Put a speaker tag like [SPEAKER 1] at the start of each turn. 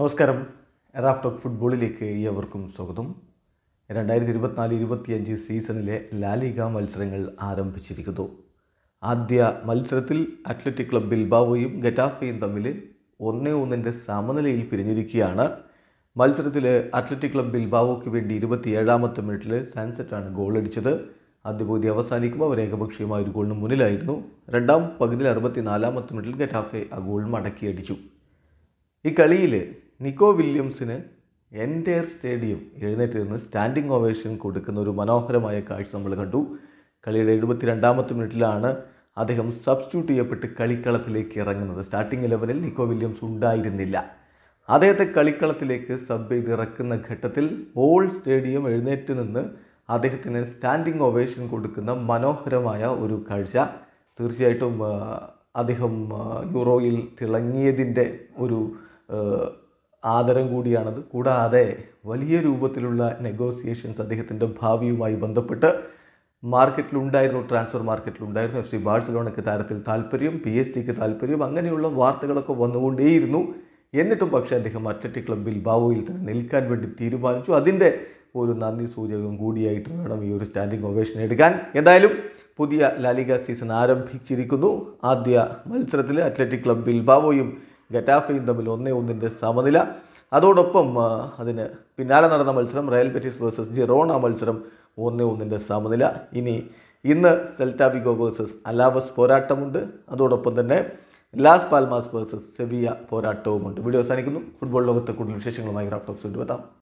[SPEAKER 1] നമസ്കാരം. Raf talk ഫുട്ബോളിലേക്ക് ഏവർക്കും സ്വാഗതം. 2024-25 സീസണിലെ ലാലിഗ മത്സരങ്ങൾ ആരംഭിച്ചിരിക്കുന്നു. ആദ്യ മത്സരത്തിൽ അത്ലറ്റിക് ക്ലബ് ബിൽബാവോയും ഗെറ്റാഫയും തമ്മിൽ 1-1 സമനിലയിൽ പിരിഞ്ഞിരിക്കുകയാണ്. മത്സരത്തിൽ അത്ലറ്റിക് ക്ലബ് ബിൽബാവോയ്ക്ക് വേണ്ടി 27ാമത്തെ മിനിറ്റിൽ സൺസെറ്റാണ് ഗോളടിച്ചത്. ആദ്യ പകുതി അവസാനിക്കുമ്പോൾ അവർ ഏകപക്ഷീയമായ ഒരു ഗോളിന് മുന്നിലായിരുന്നു. രണ്ടാം പകുതിയിൽ 64ാമത്തെ മിനിറ്റിൽ ഗെറ്റാഫെ ആ ഗോൾ മടക്കിയടിച്ചു. ഈ കളിയിൽ നിക്കോ വില്യംസിന് എൻറ്റയർ സ്റ്റേഡിയം എഴുന്നേറ്റ് നിന്ന് സ്റ്റാൻഡിംഗ് ഓവേഷൻ കൊടുക്കുന്ന ഒരു മനോഹരമായ കാഴ്ച നമ്മൾ കണ്ടു. കളിയുടെ 72ാമത്തെ മിനിറ്റിലാണ് അദ്ദേഹം സബ്സ്റ്റിറ്റ്യൂട്ട് ചെയ്യപ്പെട്ട് കളിക്കളത്തിലേക്ക് ഇറങ്ങുന്നത്. സ്റ്റാർട്ടിംഗ് 11-ൽ നിക്കോ വില്യംസ് ഉണ്ടായിരുന്നില്ല. അദ്ദേഹത്തെ കളിക്കളത്തിലേക്ക് സബ് ചെയ്ത് ഇറക്കുന്ന ഘട്ടത്തിൽ ഹോൾ സ്റ്റേഡിയം എഴുന്നേറ്റ് നിന്ന് അദ്ദേഹത്തിന് സ്റ്റാൻഡിംഗ് ഓവേഷൻ കൊടുക്കുന്ന മനോഹരമായ ഒരു കാഴ്ച. തീർച്ചയായിട്ടും അദ്ദേഹം യൂറോയിൽ തിളങ്ങിയതിൻ്റെ ഒരു ആദരം കൂടിയാണത്. കൂടാതെ വലിയ രൂപത്തിലുള്ള നെഗോസിയേഷൻസ് അദ്ദേഹത്തിൻ്റെ ഭാവിയുമായി ബന്ധപ്പെട്ട് മാർക്കറ്റിലുണ്ടായിരുന്നു, ട്രാൻസ്ഫർ മാർക്കറ്റിലുണ്ടായിരുന്നു. FC ബാഴ്സലോണയ്ക്ക് താരത്തിൽ താല്പര്യം, PSG താല്പര്യം, അങ്ങനെയുള്ള വാർത്തകളൊക്കെ വന്നുകൊണ്ടേയിരുന്നു. എന്നിട്ടും പക്ഷേ അദ്ദേഹം അത്ലറ്റിക് ക്ലബ് ബിൽബാവോയിൽ തന്നെ നിൽക്കാൻ വേണ്ടി തീരുമാനിച്ചു. അതിൻ്റെ ഒരു നന്ദി സൂചകം കൂടിയായിട്ട് വേണം ഈ ഒരു സ്റ്റാൻഡിംഗ് ഒവേഷൻ എടുക്കാൻ. എന്തായാലും പുതിയ ലാലിഗ സീസൺ ആരംഭിച്ചിരിക്കുന്നു. ആദ്യ മത്സരത്തിൽ അത്ലറ്റിക് ക്ലബ് ബിൽബാവോയും ഗെറ്റാഫയും തമ്മിൽ 1-1 സമനില. അതോടൊപ്പം അതിന് പിന്നാലെ നടന്ന മത്സരം റയൽ ബെറ്റിസ് വേഴ്സസ് ജിറോണ മത്സരം 1-1 സമനില. ഇന്ന് സെൽറ്റ വിഗോ വേഴ്സസ് അലാവസ് പോരാട്ടമുണ്ട്. അതോടൊപ്പം തന്നെ ലാസ് പാൽമാസ് വേഴ്സസ് സെവിയ പോരാട്ടവുമുണ്ട്. വീഡിയോ അവസാനിക്കുന്നു. ഫുട്ബോൾ ലോകത്തെ കൂടുതൽ വിശേഷങ്ങളുമായി റാഫ് ടോക്സ് എത്താം.